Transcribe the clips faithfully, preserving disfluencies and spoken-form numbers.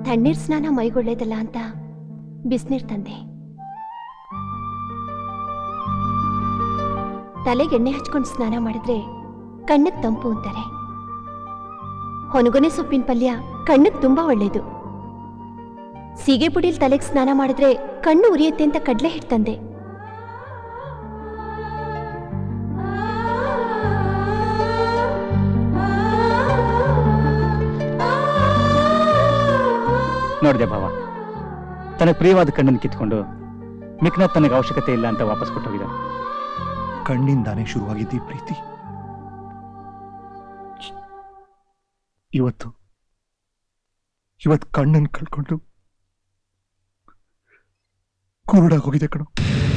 ತಣ್ಣೀರ್ ಸ್ನಾನ ಮೈಗೊಳ್ಳೇದಲ್ಲ ಅಂತ ಬಿಸಿನೀರ್ ತಂದೆ. ತಲೆಗೆ ಎಣ್ಣೆ ಹಚ್ಕೊಂಡು ಸ್ನಾನ ಮಾಡಿದ್ರೆ ಕಣ್ಣಿಗೆ ತಂಪು ಅಂತಾರೆ. ಹೊನಗೊನೆ ಸೊಪ್ಪಿನ ಪಲ್ಯ ಕಣ್ಣಿಗೆ ತುಂಬಾ ಒಳ್ಳೇದು. ಸೀಗೆ ಪುಡಿಲ್ ತಲೆಗೆ ಸ್ನಾನ ಮಾಡಿದ್ರೆ ಕಣ್ಣು ಉರಿಯುತ್ತೆ ಅಂತ ಕಡ್ಲೆ ಹಿಟ್ಟು ತಂದೆ. ನೋಡಿದೆ ಭಾವ, ತನಗೆ ಪ್ರಿಯವಾದ ಕಣ್ಣನ್ನು ಕಿತ್ಕೊಂಡು ಮಿಕ್ನ ತನಗೆ ಅವಶ್ಯಕತೆ ಇಲ್ಲ ಅಂತ ವಾಪಸ್ ಕೊಟ್ಟೋಗಿದ. ಕಣ್ಣಿಂದಾನೇ ಶುರುವಾಗಿದ್ದ ಪ್ರೀತಿ ಇವತ್ತು ಇವತ್ತು ಕಣ್ಣನ್ನು ಕಳ್ಕೊಂಡು ಕುರುಡಾಗಿ ಹೋಗಿದೆ ಕಣೋ.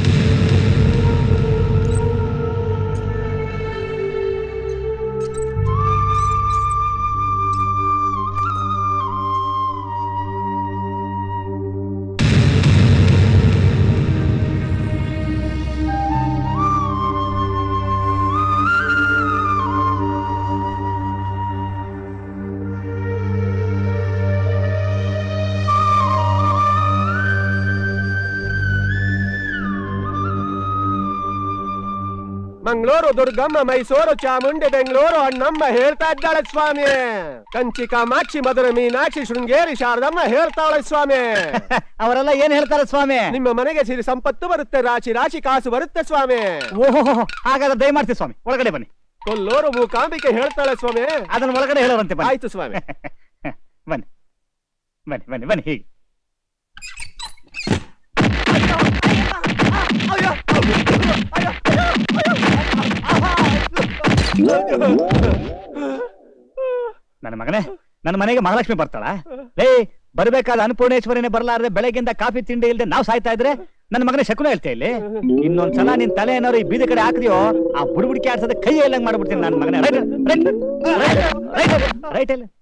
ಮಂಗಳೂರು ದುರ್ಗಮ್ಮ, ಮೈಸೂರು ಚಾಮುಂಡಿ, ಬೆಂಗಳೂರು ಅಣ್ಣಮ್ಮ ಹೇಳ್ತಾ ಇದ್ದಾಳೆ ಸ್ವಾಮಿ. ಕಂಚಿ ಕಾಮಾಕ್ಷಿ, ಮಧುರ ಮೀನಾಕ್ಷಿ, ಶೃಂಗೇರಿ ಶಾರದಮ್ಮ ಹೇಳ್ತಾಳೆ ಸ್ವಾಮಿ. ಅವರೆಲ್ಲ ಏನ್ ಹೇಳ್ತಾರೆ ಸ್ವಾಮಿ? ನಿಮ್ಮ ಮನೆಗೆ ಸಿರಿ ಸಂಪತ್ತು ಬರುತ್ತೆ, ರಾಶಿ ರಾಶಿ ಕಾಸು ಬರುತ್ತೆ ಸ್ವಾಮಿ. ಓಹೋ, ಹಾಗಾದ್ರೆ ದಯಮಾಡ್ತೀವಿ ಸ್ವಾಮಿ, ಒಳಗಡೆ ಬನ್ನಿ. ಕೊಲ್ಲೂರು ಮೂಕಾಂಬಿಕೆ ಹೇಳ್ತಾಳೆ ಸ್ವಾಮಿ. ಅದನ್ನ ಒಳಗಡೆ ಹೇಳೋರಂತೆ. ಆಯ್ತು ಸ್ವಾಮಿ. ಬನ್ನಿ ಬನ್ನಿ ಬನ್ನಿ ಬನ್ನಿ. ಹೀಗೆ ನನ್ನ ಮಗನೇ, ನನ್ನ ಮನೆಗೆ ಮಹಾಲಕ್ಷ್ಮಿ ಬರ್ತಾಳ? ಲೇ, ಬರ್ಬೇಕಾದ ಅನ್ನಪೂರ್ಣೇಶ್ವರಿನೇ ಬರ್ಲಾರ್ದೆ ಬೆಳಗ್ಗೆಯಿಂದ ಕಾಫಿ ತಿಂಡಿ ಇಲ್ದೆ ನಾವು ಸಾಯ್ತಾ ಇದ್ರೆ ನನ್ನ ಮಗನೇ ಶಕುನ ಹೇಳ್ತಾ ಇಲ್ಲಿ. ಇನ್ನೊಂದ್ಸಲ ನಿನ್ ತಲೆ ಏನಾರು ಈ ಬೀದಿ ಕಡೆ ಹಾಕಿದ್ಯೋ ಆ ಬುಡ್ಬುಡಿಕೆ ಆಡ್ಸೋದ ಕೈ ಎಲ್ಲಂಗ್ ಮಾಡ್ಬಿಡ್ತೀನಿ ನನ್ನ ಮಗನೇ. Right right right right